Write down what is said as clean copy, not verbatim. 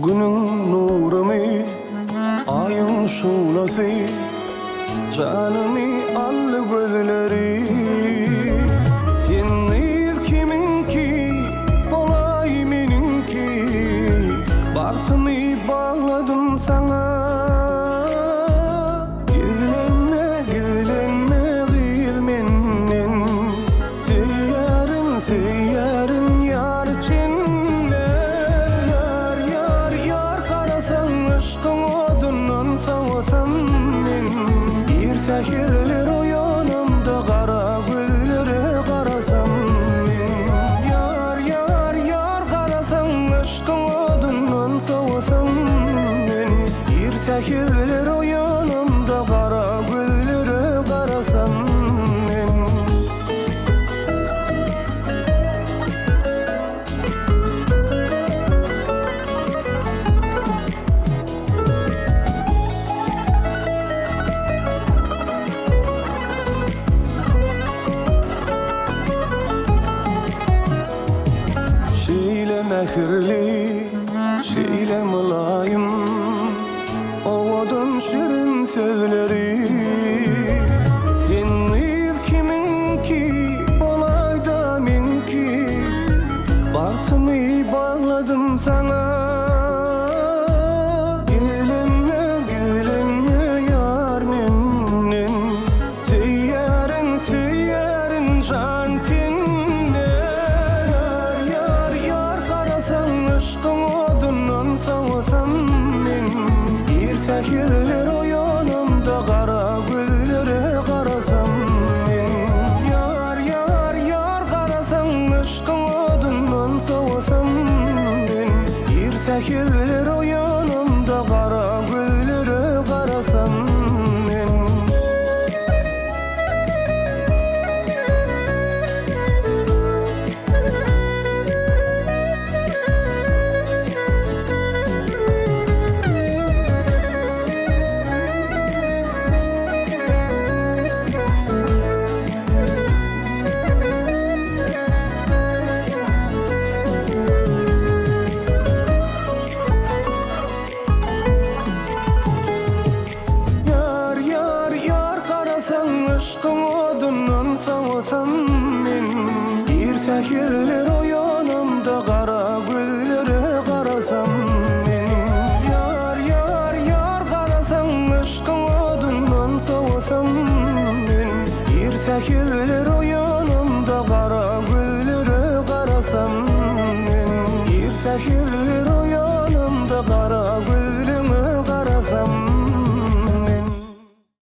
Günün nurumi ayın şulası canımı allı gözleri Sensiz kiminki bolay meninki Bahtımı bağladım sana Gizlenme gizlenme kız menden Seyyarın yar içinde Yar yar yar karasan aşkın odundan soğusam men Bir sehirler uyanımda kara gözlere karasam men Yar yar yar karasan aşkın odundan soğusam men Bir sehirler uyanımda kara gözlere karasam men Şeyle mehirli, şeyle mülayim Ovadım şirin sözleri Sensiz kiminki, bolay da menki Bahtımı bağladım sana Gizlenme, gizlenme yar menden Seyyarın can tende Yar yar karasan aşkın odundan soğusam men Bir sehirler uyanımda kara gözlere karasam men Yar yar yar karasan aşkın odundan soğusam men Bir sehirler uyanımda kara gözlere karasam men Yar yar yar karasan aşkın odundan soğusam men Bir sehirler uyanımda kara gözlere karasam men Yar yar yar karasan aşkın odundan soğusam men Bir sehirler